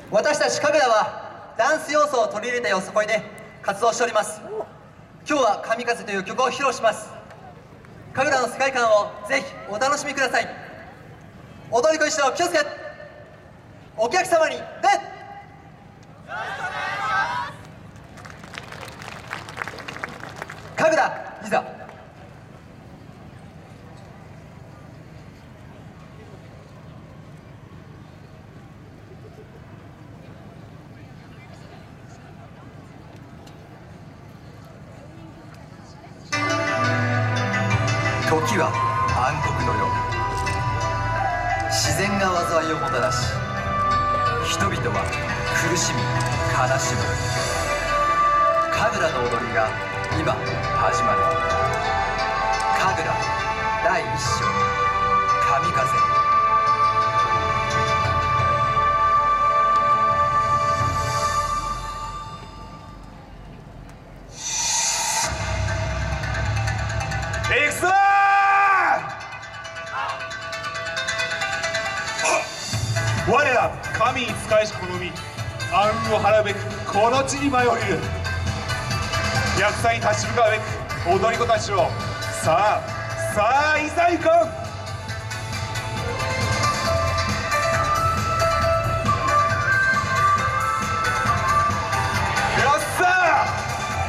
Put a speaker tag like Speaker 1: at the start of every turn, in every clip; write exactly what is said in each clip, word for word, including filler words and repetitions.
Speaker 1: 私たち神楽はダンス要素を取り入れたよさこいで活動しております。今日は神風という曲を披露します。神楽の世界観をぜひお楽しみください。踊り子一同気をつけ、お客様に礼。神楽いざ。時は暗黒の世、自然が災いをもたらし、人々は苦しみ悲しむ。神楽の踊りが今始まる。神楽第一章、神風。
Speaker 2: いくぞー！我ら神に仕えし好み暗雲を払うべくこの地に舞い降りる。役者に立ち向かうべく踊り子たちをさあさあいざ行こう。よっさー！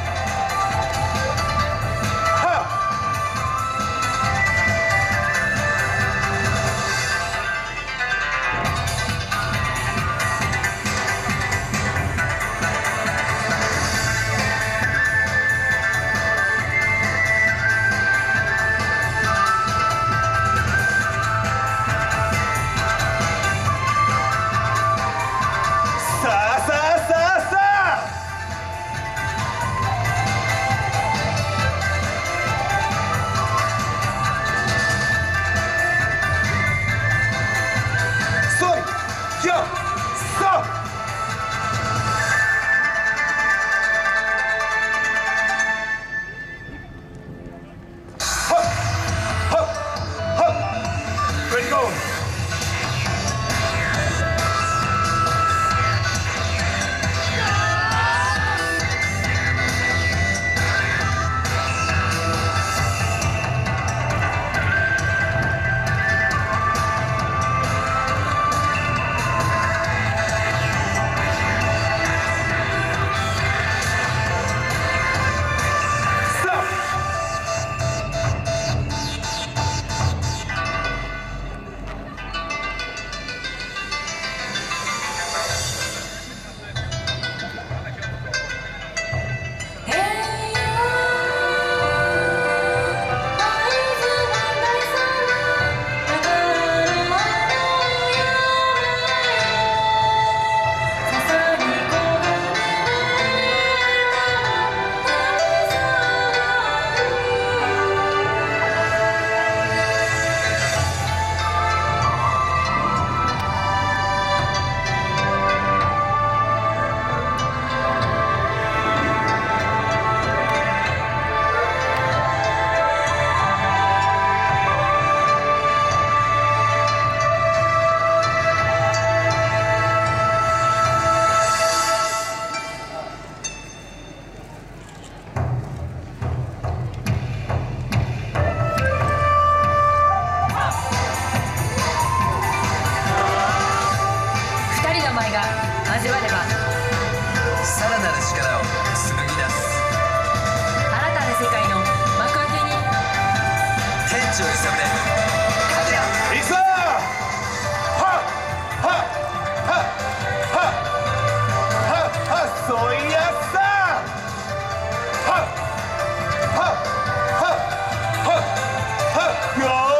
Speaker 3: 味わえば
Speaker 1: さらなる力を紡ぎ出す。
Speaker 3: 新たな世界の幕開けに
Speaker 1: 天地を揺さぶれ神楽。
Speaker 2: いくぞー！はっはっはっはっはっはっそういやさはっはっはっはっはっよー！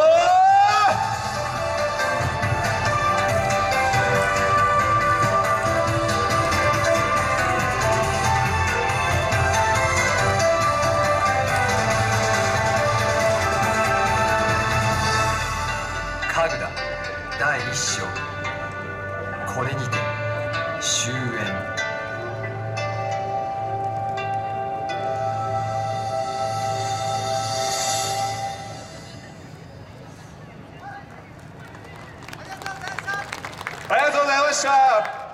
Speaker 1: 神楽第一章、これにて終焉。
Speaker 2: ありがとうございました。